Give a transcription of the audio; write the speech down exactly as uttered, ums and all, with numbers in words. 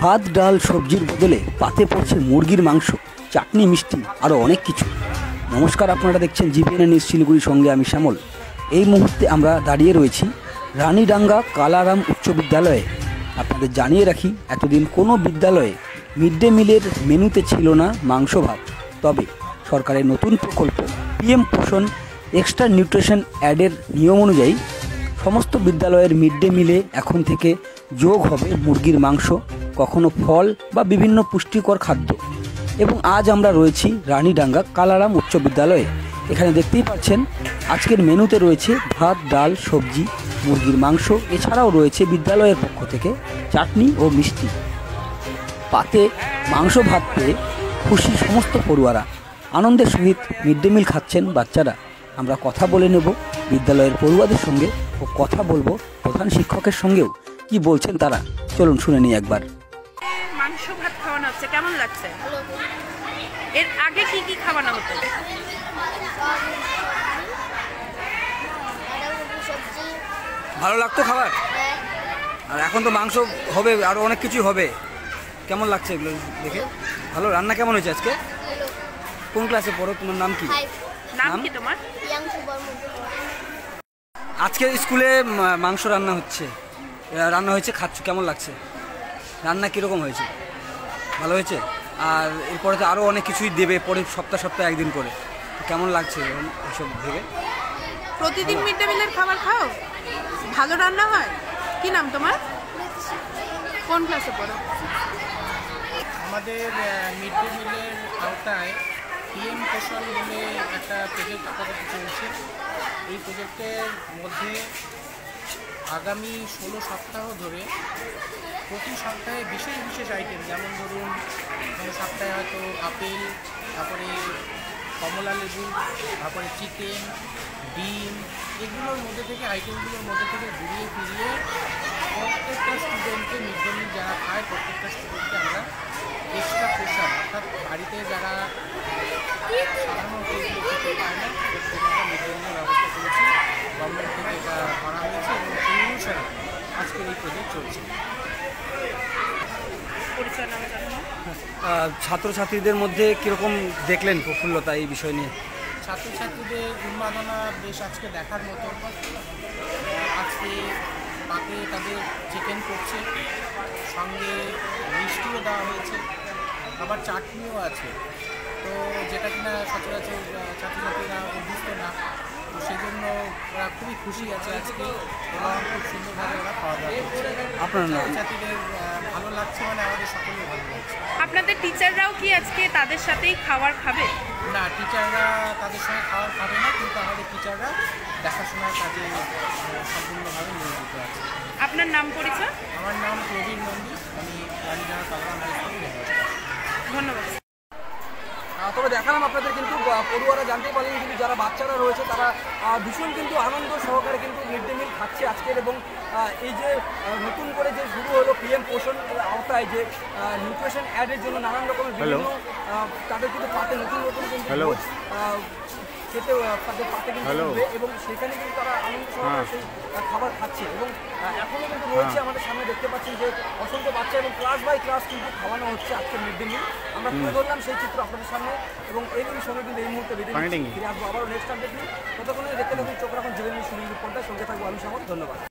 ভাত ডাল সবজির বদলে পাতে পড়ছে মুরগির মাংস, চাটনি, মিষ্টি, আরও অনেক কিছু। নমস্কার, আপনারা দেখছেন জিভিএন নিউজ শিলিগুড়ির সঙ্গে আমি শ্যামল। এই মুহূর্তে আমরা দাঁড়িয়ে রয়েছি রানীডাঙ্গা কালারাম উচ্চ বিদ্যালয়ে। আপনাদের জানিয়ে রাখি, এতদিন কোনো বিদ্যালয়ে মিড ডে মিলের মেনুতে ছিল না মাংস ভাত। তবে সরকারের নতুন প্রকল্প পিএম পোষণ এক্সট্রা নিউট্রিশন অ্যাডের নিয়ম অনুযায়ী সমস্ত বিদ্যালয়ের মিড ডে মিলে এখন থেকে যোগ হবে মুরগির মাংস, কখনো ফল বা বিভিন্ন পুষ্টিকর খাদ্য। এবং আজ আমরা রয়েছি রানীডাঙ্গা কালারাম উচ্চ বিদ্যালয়ে। এখানে দেখতেই পাচ্ছেন আজকের মেনুতে রয়েছে ভাত, ডাল, সবজি, মুরগির মাংস, এছাড়াও রয়েছে বিদ্যালয়ের পক্ষ থেকে চাটনি ও মিষ্টি। পাতে মাংস ভাত পেয়ে খুশি সমস্ত পড়ুয়ারা। আনন্দের সহিত মিড ডে মিল খাচ্ছেন বাচ্চারা। আমরা কথা বলে নেব বিদ্যালয়ের পড়ুয়াদের সঙ্গে ও কথা বলবো প্রধান শিক্ষকের সঙ্গেও। কি বলছেন তারা, চলুন শুনে নিই একবার। মাংস ভাত খাওয়ানো হচ্ছে, কেমন লাগছে? এর আগে কি কি খাওয়ানো হতো? ভালো লাগতো খাবার, আর এখন তো মাংস হবে, আরও অনেক কিছু হবে। কেমন লাগছে এগুলো দেখে? ভালো। রান্না কেমন হয়েছে আজকে? কোন ক্লাসে পড়ো? তোমার নাম কি? নাম কি তোমার? আজকে স্কুলে মাংস রান্না হচ্ছে, রান্না হয়েছে, খাচ্ছ, কেমন লাগছে? রান্না কীরকম হয়েছে? ভালো হয়েছে। আর এরপরে তো আরও অনেক কিছুই দেবে পরে, সপ্তাহ সপ্তাহ একদিন করে। কেমন লাগছে এসব ভেবে? প্রতিদিন মিড ডে মিলের খাবার খাও? ভালো রান্না হয়? কি নাম তোমার? কোন ক্লাসে পড়ো? আমাদের মিড ডে মিলের আওতায় পিএম পোষণ বলে একটা প্রজেক্ট আপাতত চলছে। এই প্রজেক্টের মধ্যে আগামী ষোলো সপ্তাহ ধরে প্রতি সপ্তাহে বিশেষ বিশেষ আইটেম, যেমন ধরুন কোনো সপ্তাহে হয়তো আপেল, তারপরে কমলা লেবু, তারপরে চিকেন, ডিম, এগুলোর মধ্যে থেকে আইটেমগুলোর মধ্যে থেকে ঘুরিয়ে ফিরিয়ে প্রত্যেকটা স্টুডেন্টকে মিড ডে মিল যারা খায় প্রত্যেকটা স্টুডেন্টকে আমরা এক্সট্রা পোষণ, অর্থাৎ বাড়িতে যারা সাধারণত এগুলো খেতে পায় না প্রত্যেকটা মিড ডে মিলের ব্যবস্থা করেছি। গভর্নমেন্ট থেকে এটা করা হয়েছে এবং সেই অনুসারে আজকের এই প্রজেক্ট চলছে। ছাত্রছাত্রীদের মধ্যে কীরকম দেখলেন প্রফুল্লতা এই বিষয় নিয়ে? ছাত্রছাত্রীদের উন্মাদনা বেশ আজকে দেখার মতো। আজকে পাতে তাদের চিকেন করছে, সঙ্গে মিষ্টিও দেওয়া হয়েছে, আবার চাটনিও আছে। তো যেটা কিনা সচরাচর ছাত্রছাত্রীরা অভ্যস্ত না, তো সেই জন্য ওরা খুবই খুশি আছে আজকে এবং খুব সুন্দরভাবে ওরা খাওয়া দাওয়া করছে। আপনার ছাত্রছাত্রীদের ভালো লাগছে, মানে আমাদের সকলেই ভালো লাগছে। আপনাদের টিচাররাও কি আজকে তাদের সাথেই খাবার খাবে? না, টিচাররা তাদের সঙ্গে খাবার খাবে না, কিন্তু আমাদের টিচাররা দেখাশোনার কাজে সম্পূর্ণভাবে নিয়োজিত আছে। আপনার নাম পরিচয়? আমার নাম প্রবীর নন্দী, আমি রানীডাঙ্গা কালারাম হাই স্কুলের হেডমাস্টার। ধন্যবাদ। তবে দেখালাম আপনাদের, কিন্তু পড়ুয়ারা জানতেই পারলেন কিন্তু যারা বাচ্চারা রয়েছে তারা ভীষণ কিন্তু আনন্দ সহকারে কিন্তু মিড ডে মিল খাচ্ছে আজকের। এবং এই যে নতুন করে যে শুরু হলো পিএম পোষণ আওতায় যে নিউট্রিশন অ্যাডের জন্য নানান রকমের বিভিন্ন তাদের কিন্তু পাতে নতুন নতুন কিন্তু খেতে তাদের পাতে কিন্তু উঠবে এবং সেখানে কিন্তু তারা আনন্দ সহকারে সেই খাবার খাচ্ছে। এবং এখনও কিন্তু রয়েছে আমাদের সামনে, দেখতে পাচ্ছেন যে অসংখ্য বাচ্চা এবং ক্লাস বাই ক্লাস কিন্তু খাওয়ানো হচ্ছে আজকের মিড ডে মিল। আমরা তুলে ধরলাম সেই চিত্র আপনাদের সামনে এবং এই সঙ্গে কিন্তু এই মুহূর্তে বেঁধে ফিরে আসবো আবারও নেক্সট আপডেট নিয়ে। ততক্ষণে দেখতে থাকুন, চোখ রাখুন জিভিএন নিউজ শিলিগুড়ি পর্দায়। সঙ্গে থাকবো আমি শ্যামল। ধন্যবাদ।